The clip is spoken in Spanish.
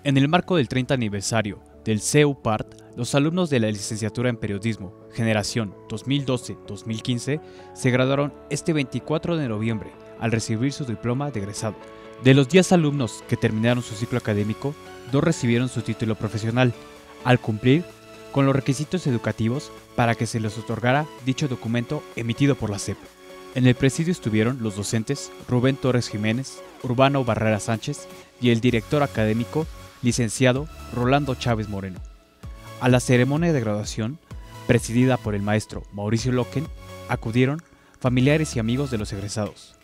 En el marco del 30 aniversario del CEUPART, los alumnos de la licenciatura en Periodismo, generación 2012-2015, se graduaron este 24 de noviembre al recibir su diploma de egresado. De los 10 alumnos que terminaron su ciclo académico, 2 recibieron su título profesional, al cumplir con los requisitos educativos para que se les otorgara dicho documento emitido por la SEP. En el presidio estuvieron los docentes Rubén Torres Jiménez, Urbano Barrera Sánchez y el director académico, licenciado Rolando Chávez Moreno. A la ceremonia de graduación, presidida por el maestro Mauricio Loken, acudieron familiares y amigos de los egresados.